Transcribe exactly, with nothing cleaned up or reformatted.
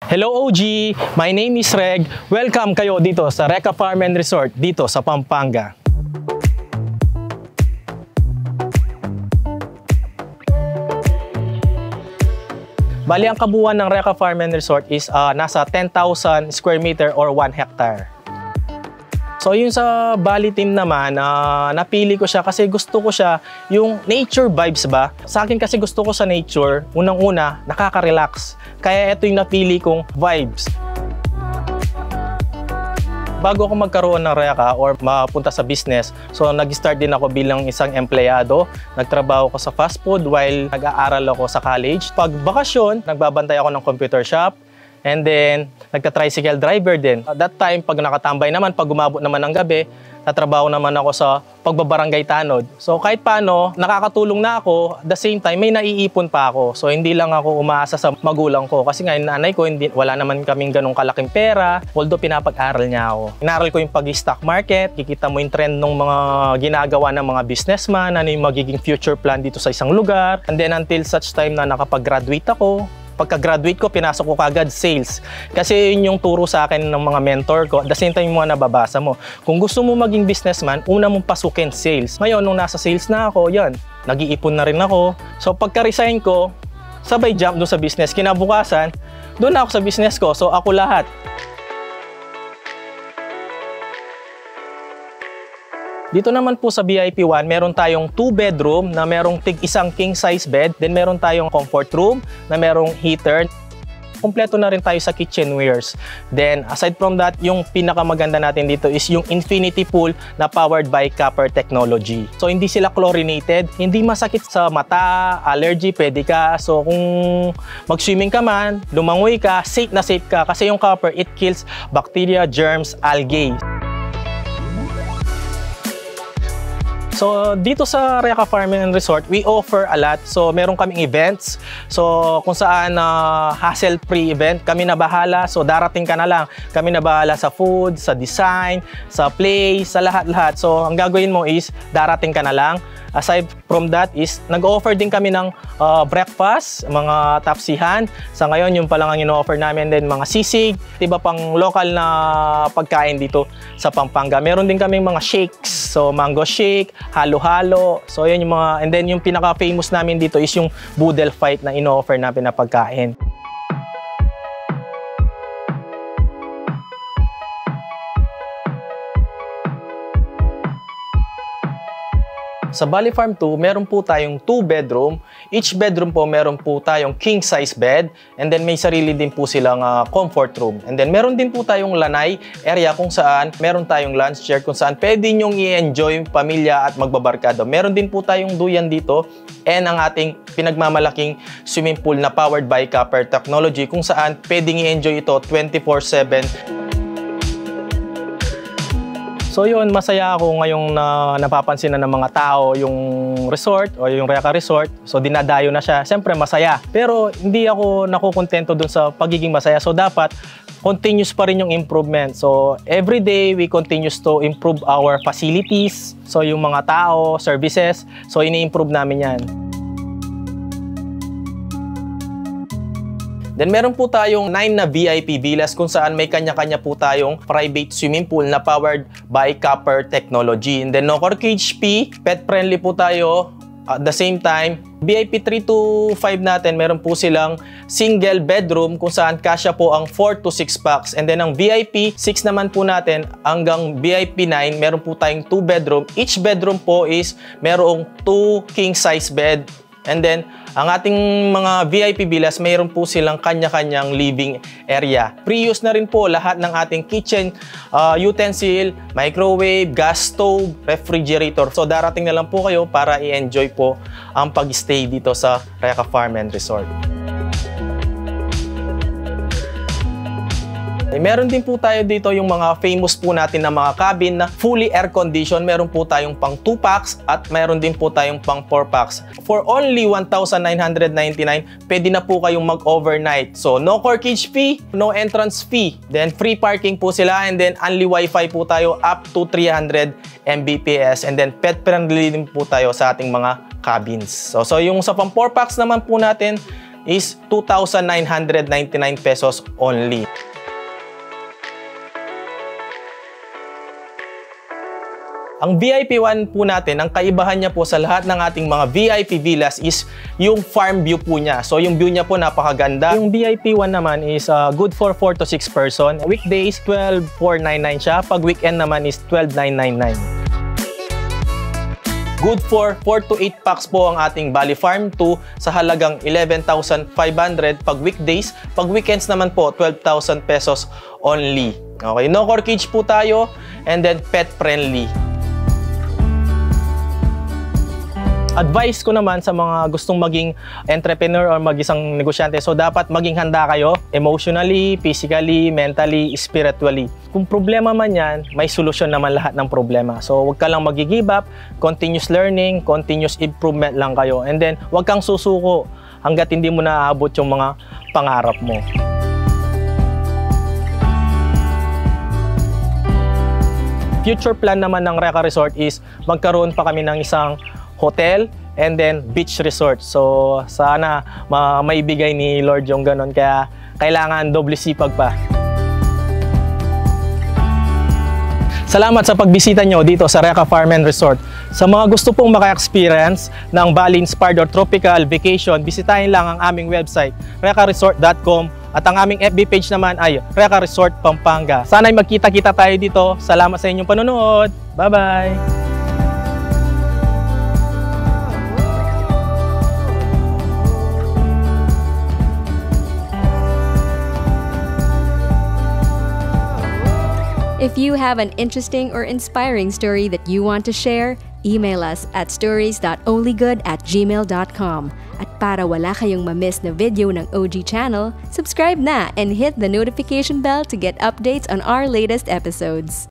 Hello O G! My name is Reg. Welcome kayo dito sa Reca Farm and Resort dito sa Pampanga. Bali, ang kabuuan ng Reca Farm and Resort is uh, nasa ten thousand square meter or one hectare. So yung sa Bali team naman, uh, napili ko siya kasi gusto ko siya yung nature vibes ba. Sa akin kasi gusto ko sa nature, unang-una, nakaka-relax. Kaya ito yung napili kong vibes. Bago ako magkaroon ng Reca or mapunta sa business, so nag-start din ako bilang isang empleyado. Nagtrabaho ko sa fast food while nag-aaral ako sa college. Pag bakasyon, nagbabantay ako ng computer shop. And then, nagka-tricycle driver din. At that time, pag nakatambay naman, pag umabot naman ng gabi, tatrabaho naman ako sa pagbabarangay tanod. So kahit paano, nakakatulong na ako, at the same time, may naiipon pa ako. So hindi lang ako umaasa sa magulang ko. Kasi nga, yung nanay ko, hindi, wala naman kaming ganong kalaking pera. Although pinapag-aral niya ako. Inaral ko yung pag-stock market, kikita mo yung trend ng mga ginagawa ng mga businessman, ano yung magiging future plan dito sa isang lugar. And then until such time na nakapag-graduate ako, pagka-graduate ko, pinasok ko kagad sales. Kasi yun yung turo sa akin ng mga mentor ko. At the same time, yung mga nababasa mo. Kung gusto mo maging businessman, una mong pasukin sales. Ngayon, nung nasa sales na ako, yan, nag-iipon na rin ako. So, pagka-resign ko, sabay jump doon sa business. Kinabukasan, doon ako sa business ko. So, ako lahat. Dito naman po sa V I P one, meron tayong two bedroom na merong tig isang king size bed. Then meron tayong comfort room na merong heater. Kompleto na rin tayo sa kitchenwares. Then aside from that, yung pinakamaganda natin dito is yung infinity pool na powered by copper technology. So hindi sila chlorinated, hindi masakit sa mata, allergy, pwede ka. So kung mag-swimming ka man, lumangoy ka, safe na safe ka kasi yung copper, it kills bacteria, germs, algae. So, dito sa Reca Farm and Resort, we offer a lot. So, meron kaming events. So, kung saan uh, hassle-free event, kami na bahala. So, darating ka na lang. Kami na bahala sa food, sa design, sa play, sa lahat-lahat. So, ang gagawin mo is, darating ka na lang. Aside from that is, nag-offer din kami ng uh, breakfast, mga tapsihan. Sa ngayon, yung pa lang ang ino-offer namin. Then, mga sisig, iba pang local na pagkain dito sa Pampanga. Meron din kaming mga shakes. So, mango shake, halo-halo. So, yun yung mga, and then yung pinaka-famous namin dito is yung boodle fight na ino-offer namin na pagkain. Sa Bali Farm two, meron po tayong two bedroom. Each bedroom po, meron po tayong king size bed. And then may sarili din po silang uh, comfort room. And then meron din po tayong lanay area kung saan meron tayong lunch chair kung saan pwede nyong i-enjoy pamilya at magbabarkado. Meron din po tayong duyan dito. And ang ating pinagmamalaking swimming pool na powered by copper technology kung saan pwedeng i-enjoy ito twenty-four seven. So yun, masaya ako ngayong na, napapansin na ng mga tao yung resort o yung Reca Resort. So dinadayo na siya. Siyempre masaya. Pero hindi ako nakukontento dun sa pagiging masaya. So dapat continuous pa rin yung improvement. So every day we continues to improve our facilities. So yung mga tao, services. So ini-improve namin yan. Then meron po tayong nine na V I P villas kung saan may kanya-kanya po tayong private swimming pool na powered by copper technology. And then no cage fee, pet friendly po tayo. At the same time, V I P three to five natin, meron po silang single bedroom kung saan kasya po ang four to six packs. And then ang V I P six naman po natin hanggang V I P nine, meron po tayong two bedroom. Each bedroom po is merong two king size bed. And then, ang ating mga V I P villas, mayroon po silang kanya-kanyang living area. Pre-use na rin po lahat ng ating kitchen uh, utensil, microwave, gas stove, refrigerator. So, darating na lang po kayo para i-enjoy po ang pag-stay dito sa Reca Farm and Resort. Eh, meron din po tayo dito yung mga famous po natin na mga cabin na fully air condition. Meron po tayong pang two packs at meron din po tayong pang four packs. For only one thousand nine hundred ninety-nine, pwede na po kayong mag-overnight. So, no corkage fee, no entrance fee. Then, free parking po sila and then only wifi po tayo up to three hundred megabits per second. And then, pet friendly din po tayo sa ating mga cabins. So, so yung sa pang four packs naman po natin, is two thousand nine hundred ninety-nine pesos only. Ang V I P one po natin, ang kaibahan niya po sa lahat ng ating mga V I P villas is yung farm view po niya. So yung view niya po napakaganda. Yung V I P one naman is uh, good for four to six person. Weekdays, twelve thousand four hundred ninety-nine siya. Pag weekend naman is twelve thousand nine hundred ninety-nine. Good for four to eight packs po ang ating Bali Farm two sa halagang eleven thousand five hundred pag weekdays. Pag weekends naman po, twelve thousand pesos only. Okay, no corkage po tayo and then pet friendly. Advice ko naman sa mga gustong maging entrepreneur or mag-isang negosyante, so dapat maging handa kayo emotionally, physically, mentally, spiritually. Kung problema man yan, may solusyon naman lahat ng problema. So huwag ka lang mag-give up, continuous learning, continuous improvement lang kayo. And then huwag kang susuko hanggat hindi mo naaabot yung mga pangarap mo. Future plan naman ng Reca Resort is magkaroon pa kami ng isang hotel and then beach resort. So sana ma maibigay ni Lord yung ganon, kaya kailangan doble sipag pa. Salamat sa pagbisita nyo dito sa Reca Farm and Resort. Sa mga gusto pong maka-experience ng Bali-Inspired or tropical vacation, bisitahin lang ang aming website reca resort dot com at ang aming F B page naman ay Reca Resort Pampanga. Sana'y magkita-kita tayo dito. Salamat sa inyong panonood. Bye-bye! If you have an interesting or inspiring story that you want to share, email us at stories dot only good at gmail dot com. At para wala kayong ma-miss na video ng O G channel, subscribe na and hit the notification bell to get updates on our latest episodes.